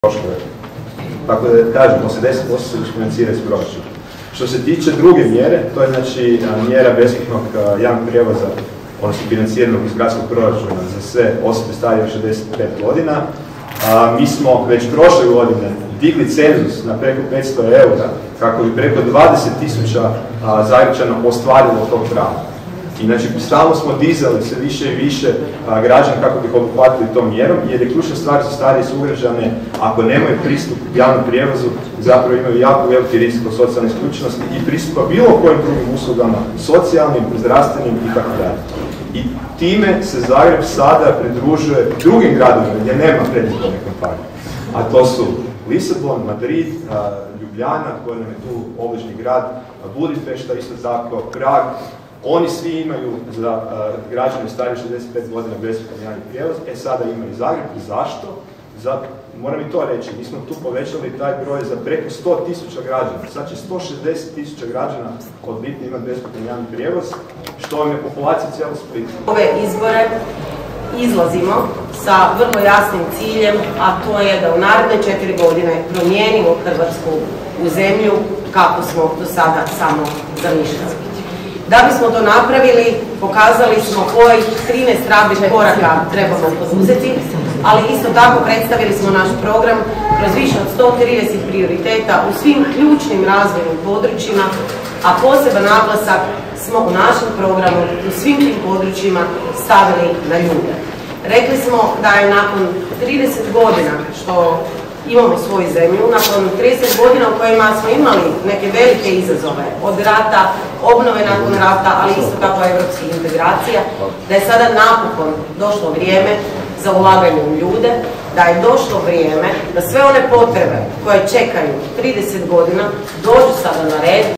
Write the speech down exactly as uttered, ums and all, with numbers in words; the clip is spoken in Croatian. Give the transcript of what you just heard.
prošle. Tako da kažem, osamdeset posto se financira iz proračuna. Što se tiče druge mjere, to je znači mjera besplatnog javnog prijevoza, odnosno financiranog iz gradskog proračuna za sve osobe starije od šezdeset pet godina. A, mi smo već prošle godine digli cenzus na preko petsto eura kako bi preko dvadeset tisuća Zagrepčana ostvarilo tog prava. I znači, stalno smo dizali sve više i više a, građana kako bi ih obuhvatili tom mjerom, jer je ključna stvar za starije sugrađane, ako nemaju pristup javnom prijevozu, zapravo imaju jako veliki rizik od socijalne isključenosti i pristupa bilo kojim drugim uslugama, socijalnim, zdravstvenim i tako dalje. I time se Zagreb sada pridružuje drugim gradovima gdje nema predizborne kampanje. A to su Lisabon, Madrid, a, Ljubljana, koja nam je tu obližnji grad, Budimpešta, isto tako, Prag. Oni svi imaju za uh, građane starije šezdeset pet godina besplatan javni prijevoz, e sada imaju Zagreb. Zašto? Za, moram i to reći, mi smo tu povećali taj broj za preko sto tisuća građana. Sad će sto šezdeset tisuća građana od lipnja imati besplatan javni prijevoz, što vam je populacija cijelo Splita. Ove izbore izlazimo sa vrlo jasnim ciljem, a to je da u naredne četiri godine promijenimo Hrvatsku u zemlju kako smo do sada samo zamišljali. Da bismo to napravili, pokazali smo kojih trinaest radnih koraka trebamo poduzeti, ali isto tako predstavili smo naš program kroz više od sto trideset prioriteta u svim ključnim razvojnim područjima, a poseban naglasak smo u našem programu u svim tim područjima stavili na ljude. Rekli smo da je nakon trideset godina što imamo svoju zemlju, nakon trideset godina u kojima smo imali neke velike izazove, od rata, obnove nakon rata, ali isto tako evropskih integracija, da je sada napokon došlo vrijeme za ulaganje u ljude, da je došlo vrijeme da sve one potrebe koje čekaju trideset godina dođu sada na red.